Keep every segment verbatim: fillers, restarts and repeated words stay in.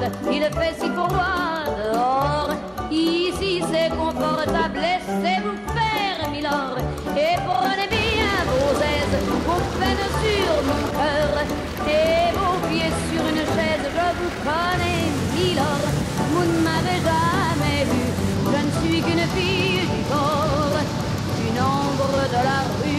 il fait si froid dehors. Ici c'est confortable, laissez-vous faire, milord, et prenez bien vos aises, vos peines sur mon cœur, et vos pieds sur une chaise. Je vous connais, milord, vous ne m'avez jamais vu, je ne suis qu'une fille du corps, une ombre de la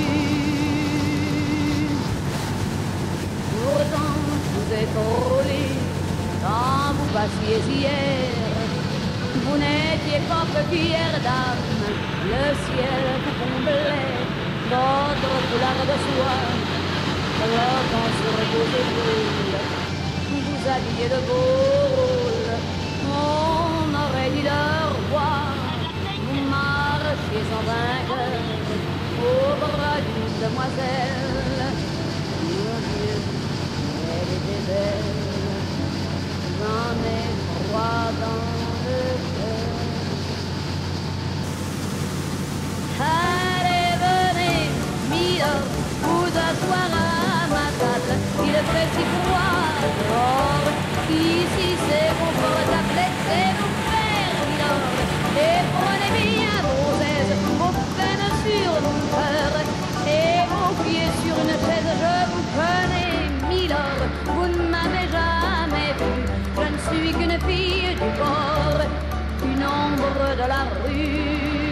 rue. Pourtant, je vous ai frôlé quand vous passiez hier. Vous n'étiez pas paupières d'âme, le ciel vous comblait, votre foulard de soie, flottant sur vos épaules, vous habillez de beau rôle. On aurait dit le roi, vous marchiez en vainqueur, au bras d'une demoiselle. Mon Dieu, elle était belle, j'en ai froid dans le cœur. Allez, venez, milord, vous asseoir à ma table, il fait si froid dehors. Ici c'est confortable, laissez-vous faire, milord, et prenez bien vos aises, vos peines sur mon cœur, et vos pieds sur une chaise. Je vous connais, milord, vous ne m'avez jamais vu, je ne suis qu'une fille du port, une ombre de la rue.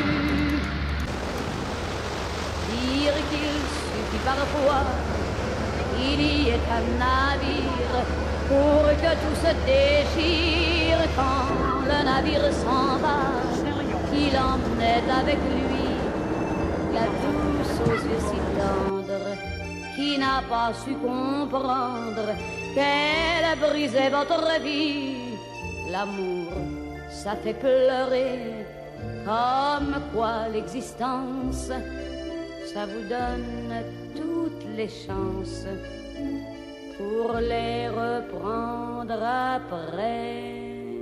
Dire qu'il suffit parfois, il y est un navire pour que tout se déchire. Quand le navire s'en va, il emmenait avec lui la douce aux yeux si tendres, qui n'a pas su comprendre qu'elle a brisé votre vie. L'amour, ça fait pleurer, comme quoi l'existence, ça vous donne toutes les chances pour les reprendre après.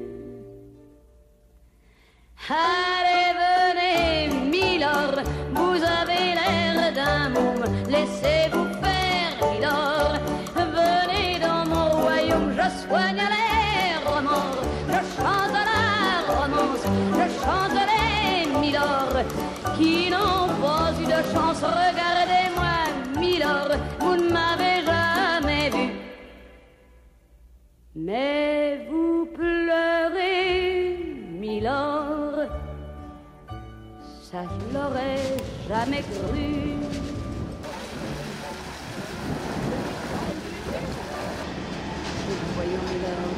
Allez, venez, milord, vous avez l'air d'un môme, laissez-vous faire, milord. Venez dans mon royaume, je soigne les remords, je chante la romance, je chante les milord qui n'ont pas eu de chance. Regardez-moi, milord, vous ne m'avez jamais vu, mais vous pleurez, milord, ça je l'aurais jamais cru. Voyons, milord,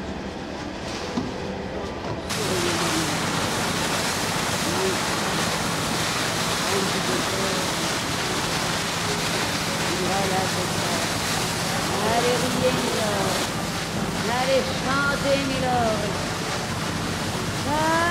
voilà, c'est ça. Allez, riez, milord. Allez, chantez, milord. Ah,